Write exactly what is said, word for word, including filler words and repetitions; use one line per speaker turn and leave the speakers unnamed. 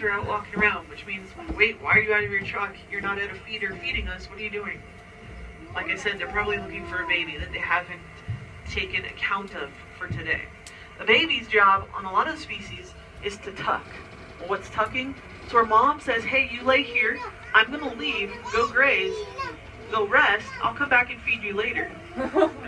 are out walking around, which means, wait, why are you out of your truck? You're not at a feeder feeding us. What are you doing? Like I said, they're probably looking for a baby that they haven't taken account of for today. The baby's job on a lot of species is to tuck. Well, what's tucking? So her mom says, hey, you lay here. I'm going to leave, go graze, go rest. I'll come back and feed you later.